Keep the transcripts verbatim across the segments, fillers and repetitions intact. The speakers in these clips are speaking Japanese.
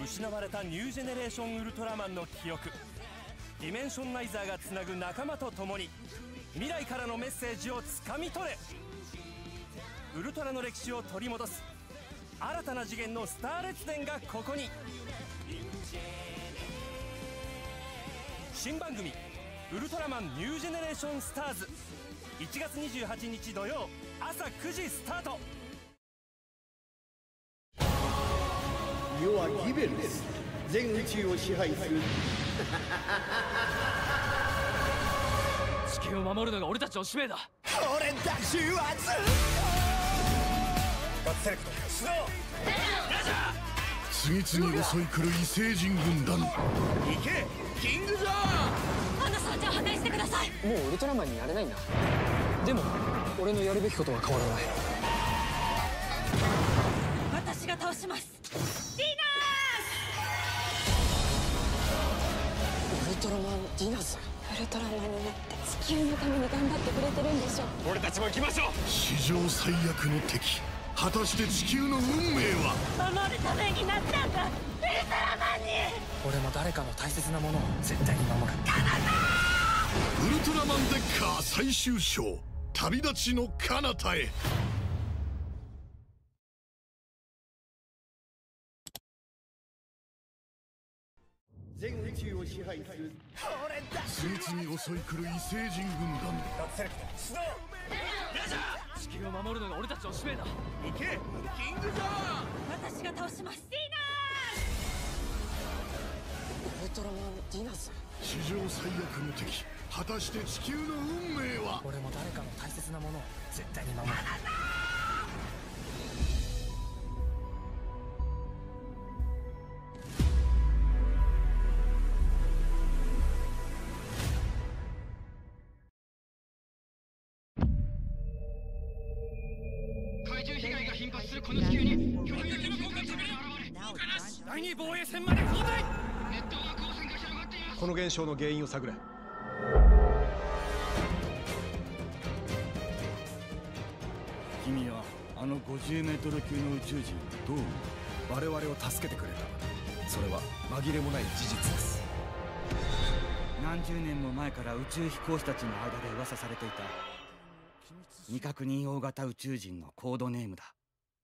失われたニュージェネレーションウルトラマンの記憶、ディメンションナイザーがつなぐ仲間と共に未来からのメッセージをつかみ取れ。ウルトラの歴史を取り戻す新たな次元のスター列伝がここに。新番組ウルトラマンニュージェネレーションスターズ、いちがつにじゅうはちにち土曜朝くじスタート。 世はギベルです。全宇宙を支配する地球を守るのが俺たちの使命だ。 俺たちはずっとガッツセレクト出動。 次々襲い来る異星人軍団。 行けキングジョー。 アナさん、じゃあ破壊してください。 もうウルトラマンになれないんだ。でも俺のやるべきことは変わらない。 私が倒します。ディナース。ウルトラマンディナス。ウルトラマンになって地球のために頑張ってくれてるんでしょ。 俺たちも行きましょう。 史上最悪の敵、果たして地球の運命は。 守るためになったんだ、ウルトラマンに。 俺も誰かの大切なものを絶対に守る。 ウルトラマンデッカー最終章、旅立ちの彼方へ。 全宇宙を支配する俺たち。 次々襲い来る異星人軍団。 ガッツセレクト出動。 地球を守るのが俺たちの使命だ。 行けキングジョー。 私が倒します。ディナース。 ウルトラマンディナス。 史上最悪の敵、果たして地球の運命は。 俺も誰かの大切なものを絶対に守る。 怪獣被害が頻発するこの地球に巨大なテロコンが飛び現れ、動かなし。 第二防衛線まで交代。 ネットワーク汚染が広がっています。 この現象の原因を探れ。 君はあのごじゅうメートル級の宇宙人をどう思う？ 我々を助けてくれた。それは紛れもない事実です。 何十年も前から宇宙飛行士たちの間で噂されていた未確認大型宇宙人のコードネームだ。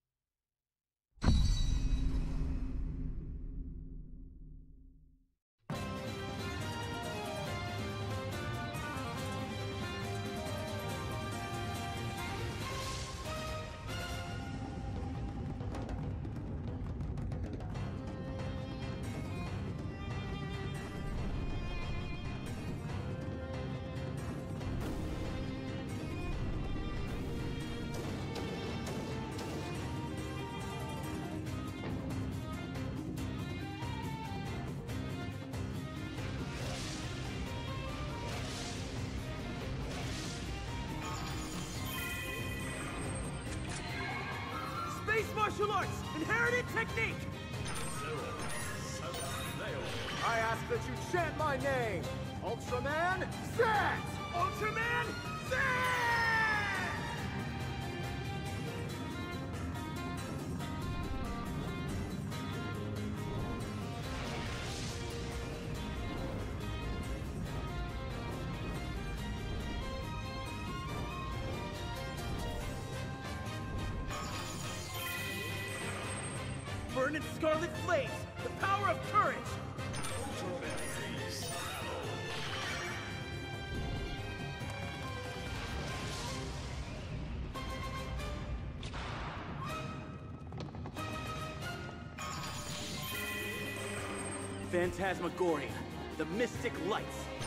Space martial arts, inherited technique! I ask that you chant my name. Ultraman Z! Ultraman Z! Burn its scarlet flames! The power of courage! Phantasmagoria, the Mystic Lights.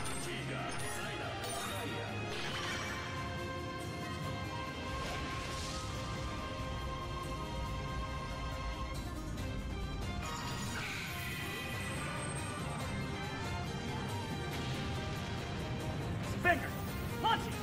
Finger, launch it!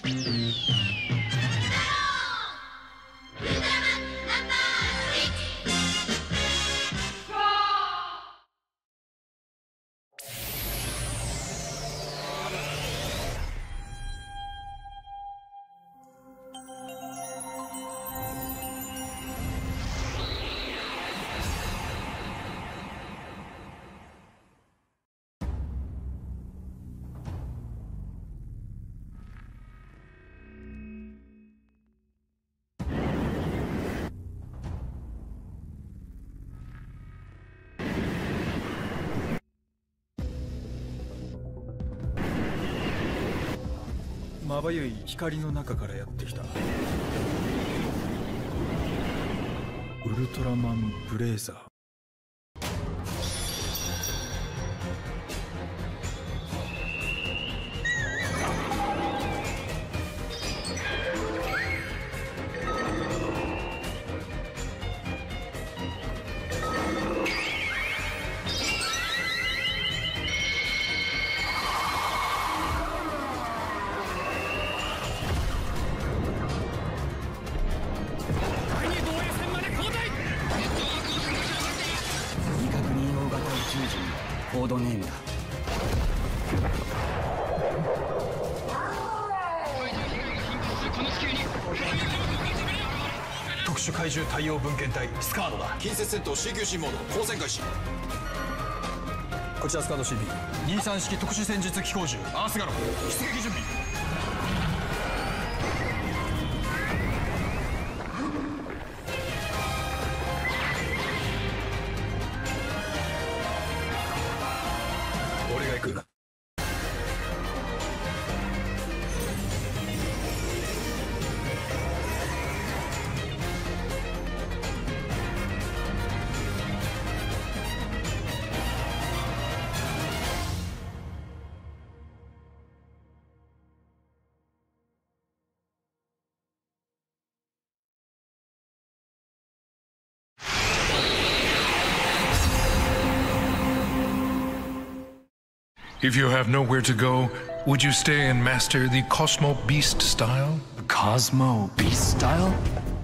まばゆい光の中からやってきたウルトラマンブレイザー。 コードネームだ。 特殊怪獣対応分遣隊スカードだ。 近接戦闘 シーキューシー モード交戦開始。 こちらスカード シービー にじゅうさん式特殊戦術機構銃アースガロン出撃準備。俺が行く。 If you have nowhere to go, would you stay and master the Cosmo Beast style? Cosmo Beast style?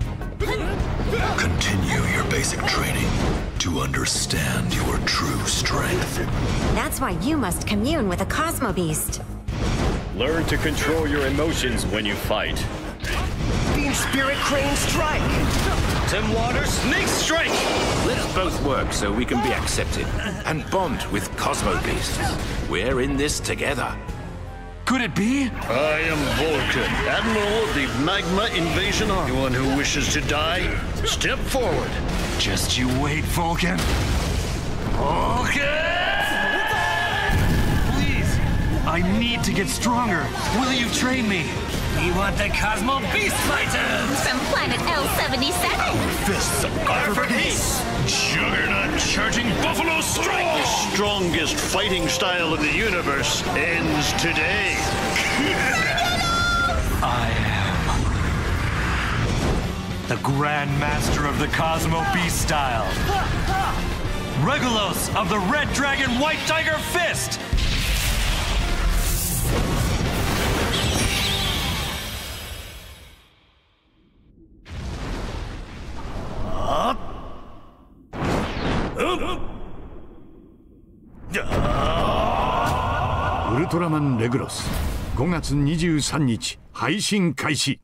Continue your basic training to understand your true strength. That's why you must commune with a Cosmo Beast. Learn to control your emotions when you fight. Beam Spirit Crane Strike! Tim Water Snake Strike! Let's both work so we can be accepted and bond with Cosmo Beasts. We're in this together. Could it be? I am Vulcan, Admiral of the Magma Invasion Army. Anyone who wishes to die, step forward. Just you wait, Vulcan. Vulcan! Please, I need to get stronger. Will you train me? We want the Cosmo Beast Fighters! From planet L seventy-seven! Fists are for peace! Juggernaut charging Buffalo Strike! The strongest fighting style in the universe ends today! I am the Grand Master of the Cosmo Beast style. Regulos of the Red Dragon White Tiger Fist! ウルトラマンレグロスごがつにじゅうさんにち配信開始。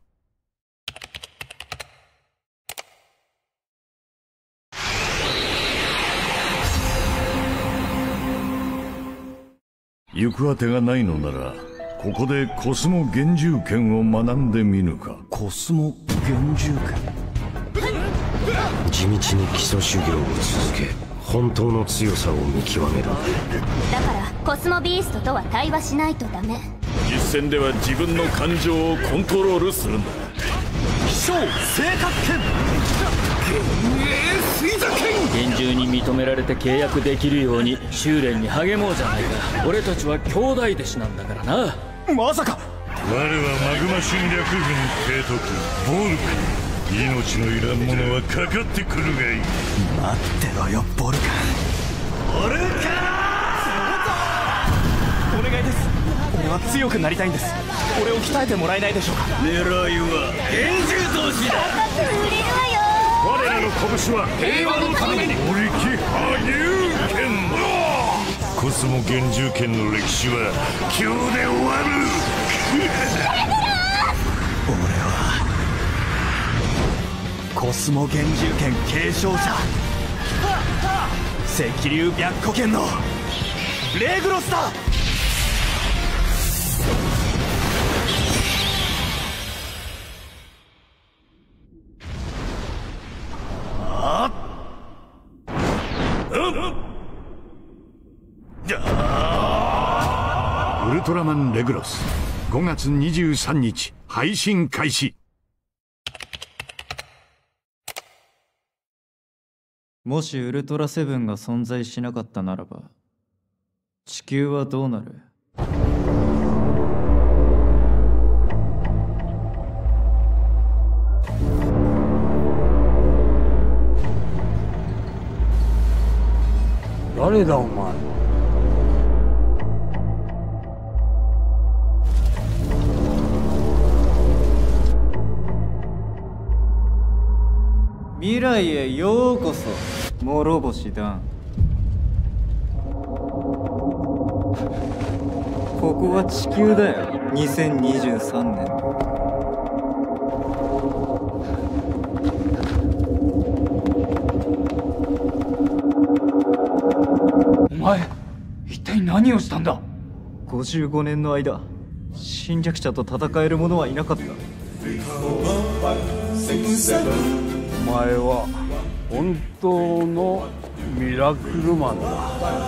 行く当てがないのならここでコスモ幻獣剣を学んでみぬか。 コスモ幻獣剣。地道に基礎修行を続け本当の強さを見極める。だからコスモビーストとは対話しないとダメ。 実戦では自分の感情をコントロールするんだ。 飛翔正確剣幻影水座剣。 厳重に認められて契約できるように修練に励もうじゃないか。俺たちは兄弟弟子なんだからな。 まさか我はマグマ侵略軍提督ボルカ。命のいらんものはかかってくるがいい。 待ってろよボルカ。ボルカお願いです。俺はは強くなりたいんです。俺を鍛えてもらえないでしょうか。 狙いは拳銃投資だ。 我らの拳は平和のために。織木羽生剣。コスモ幻獣剣の歴史は今日で終わる。 俺はコスモ幻獣剣継承者、赤竜白虎剣のレグロスだ。 ウルトラマンレグロスごがつにじゅうさんにち配信開始。 もしウルトラセブンが存在しなかったならば地球はどうなる？ 誰だお前。 未来へようこそ諸星団。ここは地球だよ。にせんにじゅうさんねん。 お前一体何をしたんだ？ ごじゅうごねんの間侵略者と戦える者はいなかった。 お前は本当のミラクルマンだ。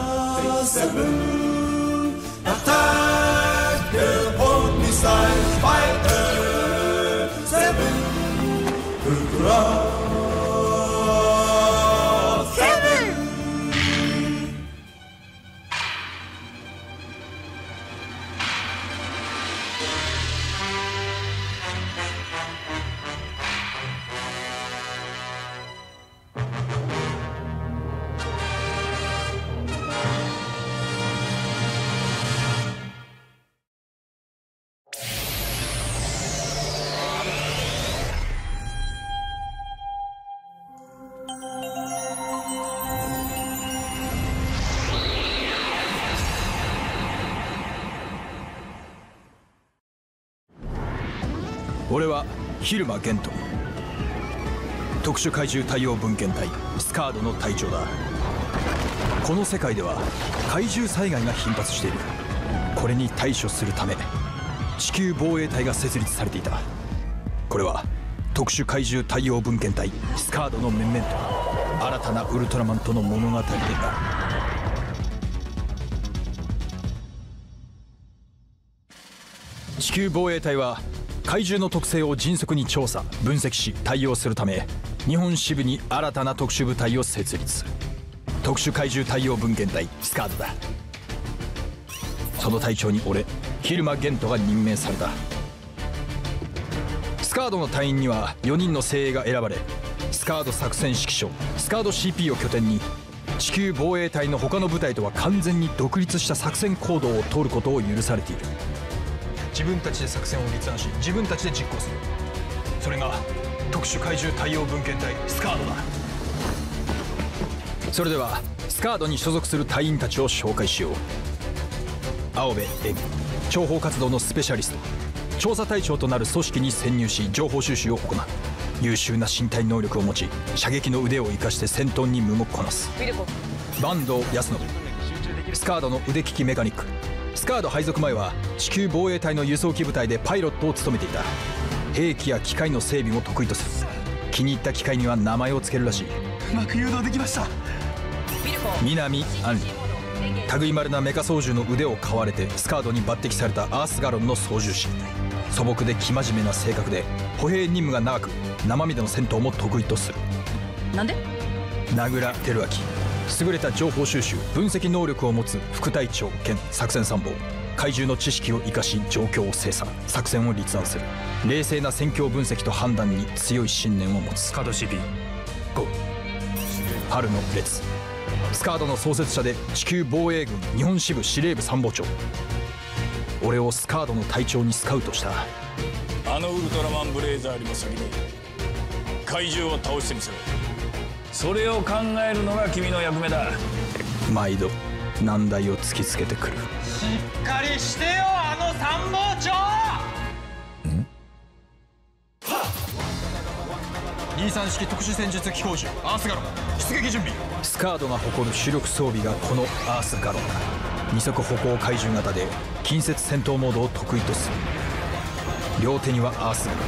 俺は蛭間玄斗、特殊怪獣対応分遣隊スカードの隊長だ。この世界では怪獣災害が頻発している。これに対処するため地球防衛隊が設立されていた。これは特殊怪獣対応分遣隊スカードの面々と新たなウルトラマンとの物語である。地球防衛隊は怪獣の特性を迅速に調査分析し対応するため日本支部に新たな特殊部隊を設立。特殊怪獣対応分遣隊スカードだ。その隊長に俺蛭間玄斗が任命された。スカードの隊員にはよにんの精鋭が選ばれ、スカード作戦指揮所スカード シーピー を拠点に地球防衛隊の他の部隊とは完全に独立した作戦行動を取ることを許されている。自分たちで作戦を立案し自分たちで実行する。それが特殊怪獣対応分遣隊スカードだ。それではスカードに所属する隊員たちを紹介しよう。青部恵美、諜報活動のスペシャリスト、調査隊長となる組織に潜入し情報収集を行う。優秀な身体能力を持ち射撃の腕を生かして戦闘に無をこなす。坂東康信、スカードの腕利きメカニック。スカード配属前は地球防衛隊の輸送機部隊でパイロットを務めていた。兵器や機械の整備も得意とする。気に入った機械には名前を付けるらしい。 うまく誘導できました。 南杏里、類いまれなメカ操縦の腕を買われてスカードに抜擢されたアースガロンの操縦士。素朴で生真面目な性格で歩兵任務が長く生身での戦闘も得意とする。 なんで？ 名倉輝明、優れた情報収集分析能力を持つ副隊長兼作戦参謀。怪獣の知識を生かし状況を精査作戦を立案する。冷静な戦況分析と判断に強い信念を持つ。スカード シーピーご 春野列、スカードの創設者で地球防衛軍日本支部司令部参謀長。 俺をスカードの隊長にスカウトした。 あのウルトラマンブレイザーよりも先に怪獣を倒してみせろ。それを考えるのが君の役目だ。 毎度難題を突きつけてくる。 しっかりしてよ、あの参謀長。 んにじゅうさん式特殊戦術機構銃アースガロン出撃準備。スカードが誇る主力装備がこのアースガロンだ。二足歩行怪獣型で近接戦闘モードを得意とする。両手にはアースガロン、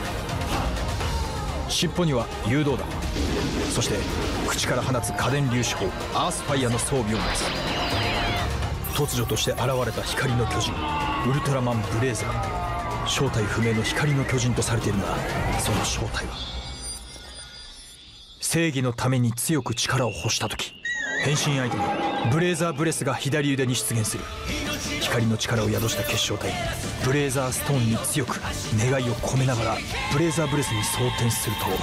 尻尾には誘導弾、そして口から放つ家電粒子砲アースファイアの装備を持つ。突如として現れた光の巨人ウルトラマンブレイザー。正体不明の光の巨人とされているが、その正体は正義のために強く力を欲した時、変身アイテムブレイザーブレスが左腕に出現する。光の力を宿した結晶体ブレイザーストーンに強く願いを込めながらブレイザーブレスに装填すると、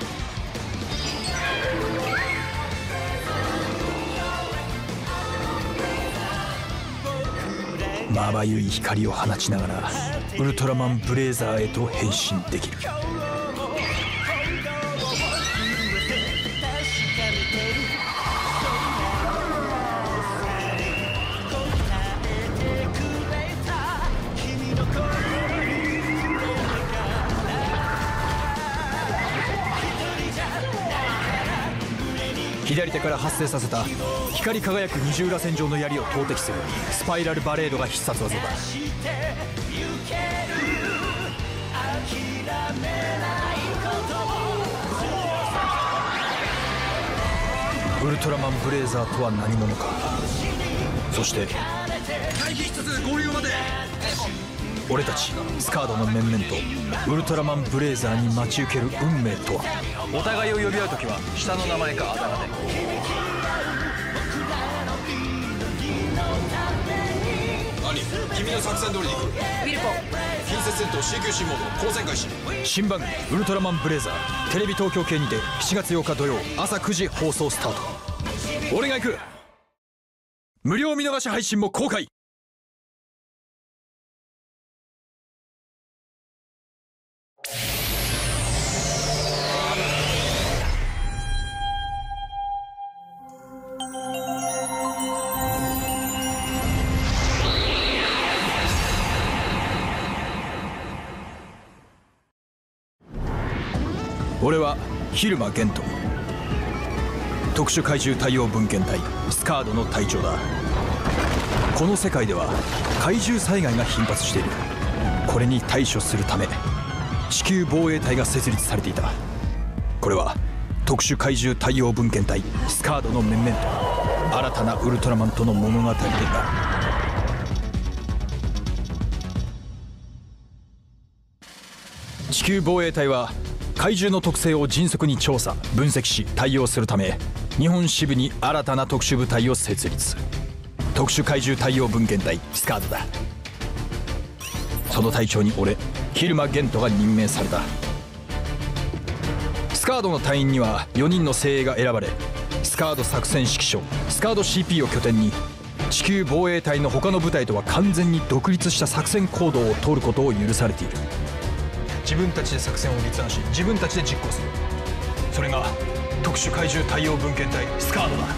まばゆい光を放ちながらウルトラマンブレイザーへと変身できる。左手から発生させた光り輝く二重らせん状の槍を投擲するスパイラルバレードが必殺技だ。ウルトラマンブレイザーとは何者か。そして待機しつつ合流まで。 俺たちスカードの面々とウルトラマンブレイザーに待ち受ける運命とは。 お互いを呼び合う時は下の名前かあだ名で。 兄、君の作戦通りに行く。 ウィルコ近接戦闘 シーキューシー モード光線開始。 新番組ウルトラマンブレイザーテレビ東京系にてしちがつようか土曜朝くじ放送スタート。俺が行く。無料見逃し配信も公開。俺は蛭間玄斗、特殊怪獣対応分遣隊スカードの隊長だ。この世界では怪獣災害が頻発している。これに対処するため地球防衛隊が設立されていた。これは特殊怪獣対応分遣隊スカードの面々と新たなウルトラマンとの物語である。地球防衛隊は怪獣の特性を迅速に調査分析し対応するため日本支部に新たな特殊部隊を設立。特殊怪獣対応分遣隊スカードだ。その隊長に俺蛭間玄斗が任命された。スカードの隊員にはよにんの精鋭が選ばれ、スカード作戦指揮所スカード シーピー を拠点に地球防衛隊の他の部隊とは完全に独立した作戦行動を取ることを許されている。自分たちで作戦を立案し自分たちで実行する。それが特殊怪獣対応分遣隊スカードだ。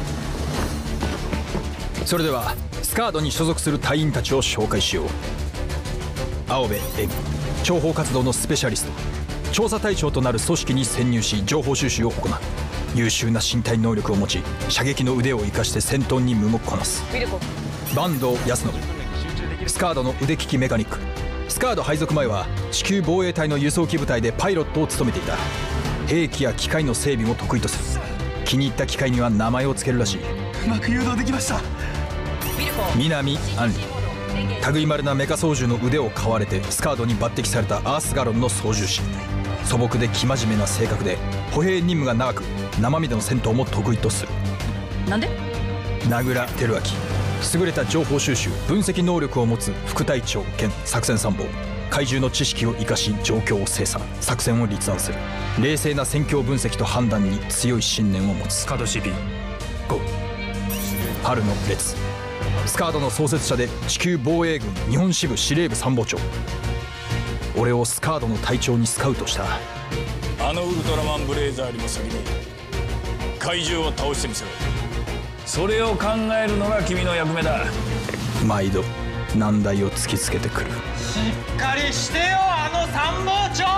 それではスカードに所属する隊員たちを紹介しよう。青部恵美、諜報活動のスペシャリスト、調査隊長となる組織に潜入し情報収集を行う。優秀な身体能力を持ち射撃の腕を生かして戦闘に務をこなす坂東康信、スカードの腕利きメカニック。スカード配属前は地球防衛隊の輸送機部隊でパイロットを務めていた。兵器や機械の整備も得意とする。気に入った機械には名前を付けるらしい。 うまく誘導できました。 南杏里、類いまれなメカ操縦の腕を買われてスカードに抜擢されたアースガロンの操縦士。素朴で生真面目な性格で歩兵任務が長く生身での戦闘も得意とする。 なんで？ 名倉照明、優れた情報収集分析能力を持つ副隊長兼作戦参謀。怪獣の知識を生かし状況を精査作戦を立案する。冷静な戦況分析と判断に強い信念を持つ。 カード シーピー ゴー。 春の列スカードの創設者で地球防衛軍日本支部司令部参謀長。俺をスカードの隊長にスカウトした。 あのウルトラマンブレイザーよりも先に怪獣を倒してみせろ。それを考えるのが君の役目だ。 毎度難題を突きつけてくる。 しっかりしてよあの参謀長。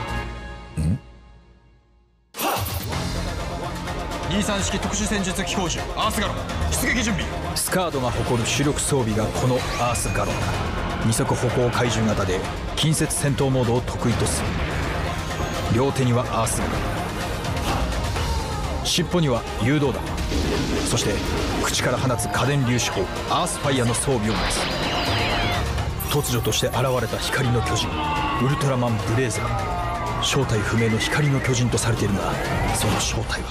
にさん式特殊戦術機構銃アースガロン出撃準備。スカードが誇る主力装備がこのアースガロンだ。二足歩行怪獣型で近接戦闘モードを得意とする。両手にはアースガロン、尻尾には誘導弾、そして口から放つ家電粒子砲アースファイアの装備を持つ。突如として現れた光の巨人ウルトラマンブレイザー。正体不明の光の巨人とされているが、その正体は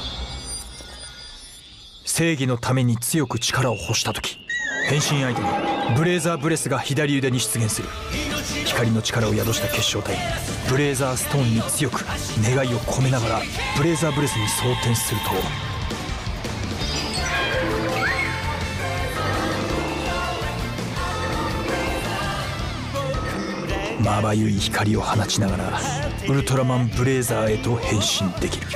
正義のために強く力を欲した時、変身アイテムブレイザーブレスが左腕に出現する。光の力を宿した結晶体ブレイザーストーンに強く願いを込めながらブレイザーブレスに装填すると、まばゆい光を放ちながらウルトラマンブレイザーへと変身できる。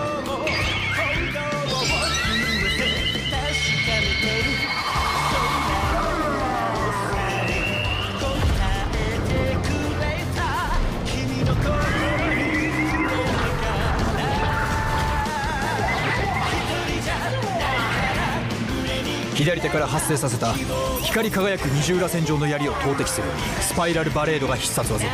左手から発生させた光り輝く二重らせん状の槍を投擲するスパイラルバレードが必殺技だ。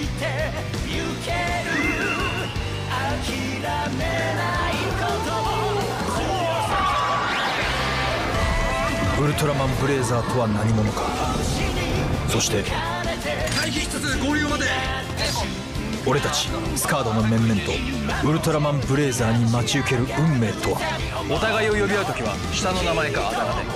ウルトラマンブレイザーとは何者か。そして待機しつつ合流まで。 俺たちスカードの面々とウルトラマンブレイザーに待ち受ける運命とは。 お互いを呼び合うときは下の名前かあだ名で。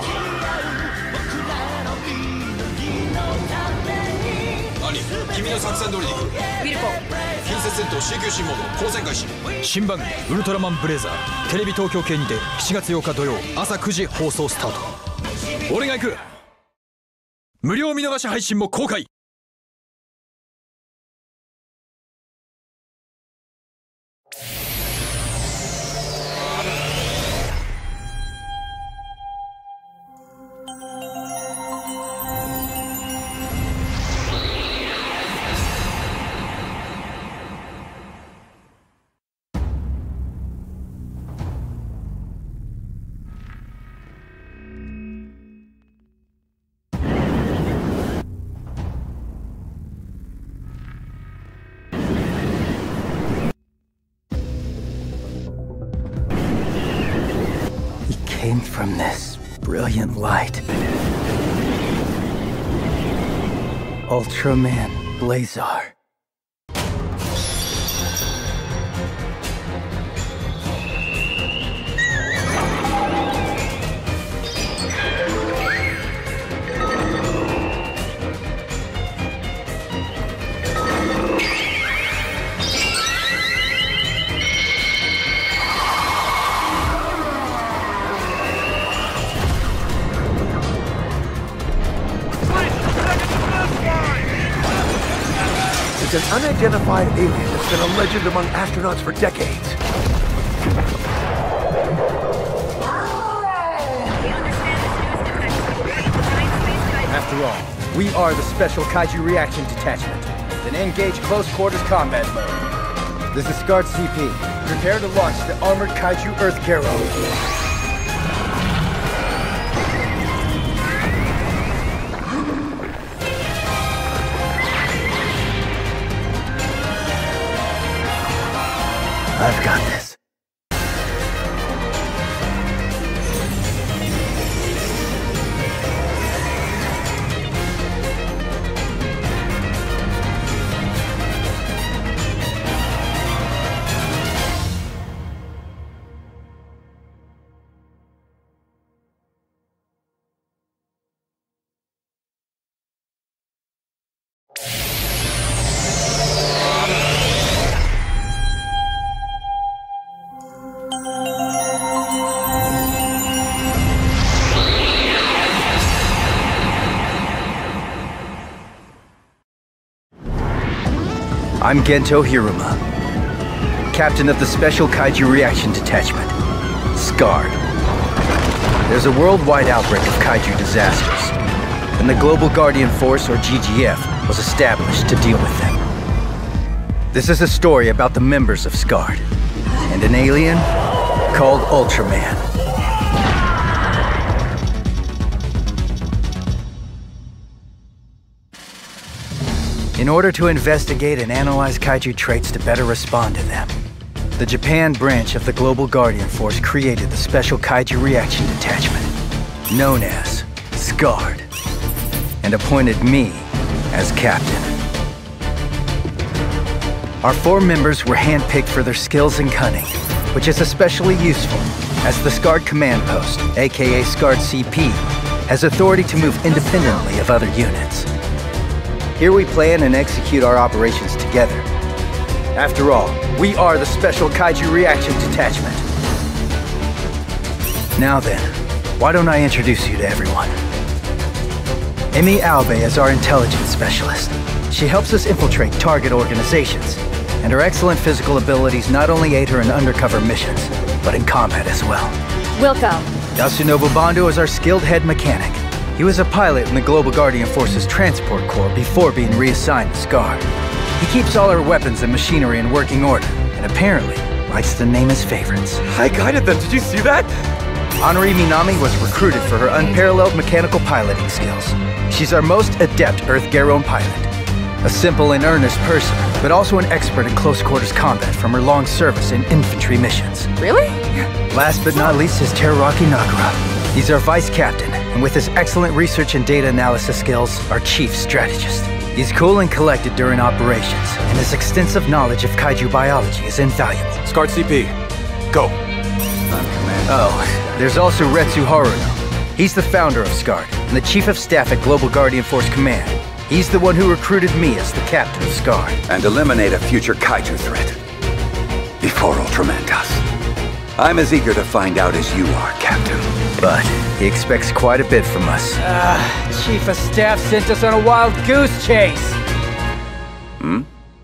兄、君の作戦通りに行く。 ビルコ近接戦闘 シーキューシー モード交戦開始。 新番組ウルトラマンブレイザーテレビ東京系にてしちがつようか土曜朝くじ放送スタート。俺が行く。無料見逃し配信も公開。 Came from this brilliant light. Ultraman Blazar. It's an unidentified alien that's been a legend among astronauts for decades. After all, we are the Special Kaiju Reaction Detachment. Then engage close quarters combat mode. This is Scart C P. Prepare to launch the Armored Kaiju Earth Garrow. I've got this. I'm Gento Hiruma, captain of the Special Kaiju Reaction Detachment, SCARD. There's a worldwide outbreak of kaiju disasters, and the Global Guardian Force, or G G F, was established to deal with them. This is a story about the members of SCARD, and an alien called Ultraman. In order to investigate and analyze kaiju traits to better respond to them, the Japan branch of the Global Guardian Force created the Special Kaiju Reaction Detachment, known as SCARD, and appointed me as captain. Our four members were handpicked for their skills and cunning, which is especially useful, as the SCARD Command Post, aka SCARD C P, has authority to move independently of other units. Here we plan and execute our operations together. After all, we are the Special Kaiju Reaction Detachment. Now then, why don't I introduce you to everyone? Emi Aobe is our intelligence specialist. She helps us infiltrate target organizations, and her excellent physical abilities not only aid her in undercover missions, but in combat as well. Welcome. Yasunobu Bando is our skilled head mechanic. He was a pilot in the Global Guardian Force's Transport Corps before being reassigned to SCARD. He keeps all our weapons and machinery in working order, and apparently likes to name his favorites. I guided them, did you see that? Honori Minami was recruited for her unparalleled mechanical piloting skills. She's our most adept Earth Garon pilot. A simple and earnest person, but also an expert in close quarters combat from her long service in infantry missions. Really? Last but not least is Teraraki Nagara. He's our vice captain, and with his excellent research and data analysis skills, our chief strategist. He's cool and collected during operations, and his extensive knowledge of kaiju biology is invaluable. SCARD C P, go. Oh, there's also Retsu Haruno. He's the founder of SCARD, and the chief of staff at Global Guardian Force Command. He's the one who recruited me as the captain of SCARD. And eliminate a future kaiju threat before Ultraman does. I'm as eager to find out as you are, Captain. But he expects quite a bit from us. Ah, uh, Chief of Staff sent us on a wild goose chase! Hmm?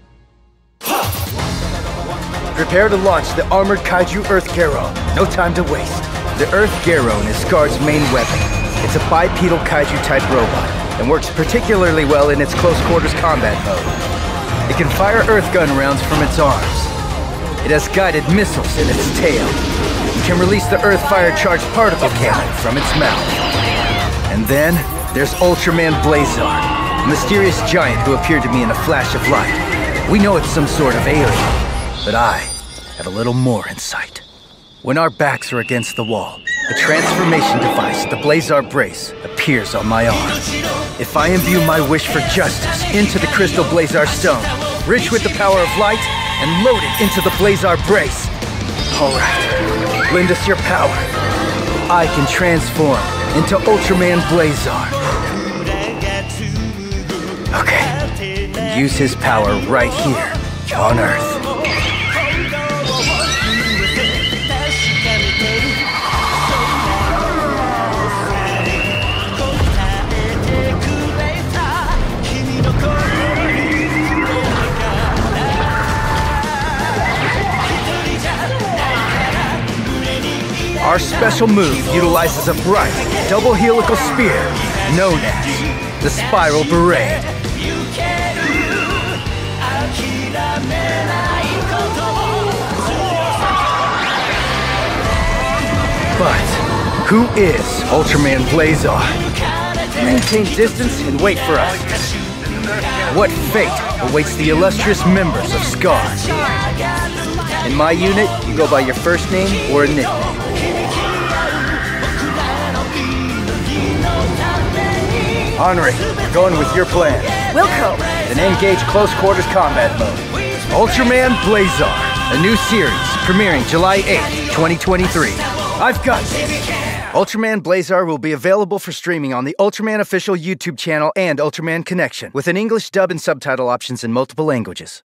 Prepare to launch the armored kaiju Earth Garon. No time to waste. The Earth Garon is SCARD's main weapon. It's a bipedal kaiju-type robot, and works particularly well in its close-quarters combat mode. It can fire Earth gun rounds from its arms. It has guided missiles in its tail. It can release the Earth-fire charged particle cannon from its mouth. And then, there's Ultraman Blazar, a mysterious giant who appeared to me in a flash of light. We know it's some sort of alien, but I have a little more insight. When our backs are against the wall, a transformation device, the Blazar Brace, appears on my arm. If I imbue my wish for justice into the crystal Blazar Stone, rich with the power of light, and load it into the Blazar Brace. Alright, lend us your power. I can transform into Ultraman Blazar. Okay, and use his power right here on Earth. Our special move utilizes a bright, double helical spear known as the Spiral Parade. But who is Ultraman Blazar? Maintain distance and wait for us. What fate awaits the illustrious members of SCARD? In my unit, you go by your first name or a nickname. Honori, we're going with your plan. Wilco. Then engage close quarters combat mode. Ultraman Blazar, a new series premiering July eighth, twenty twenty-three. I've got this. Ultraman Blazar will be available for streaming on the Ultraman official YouTube channel and Ultraman Connection, with an English dub and subtitle options in multiple languages.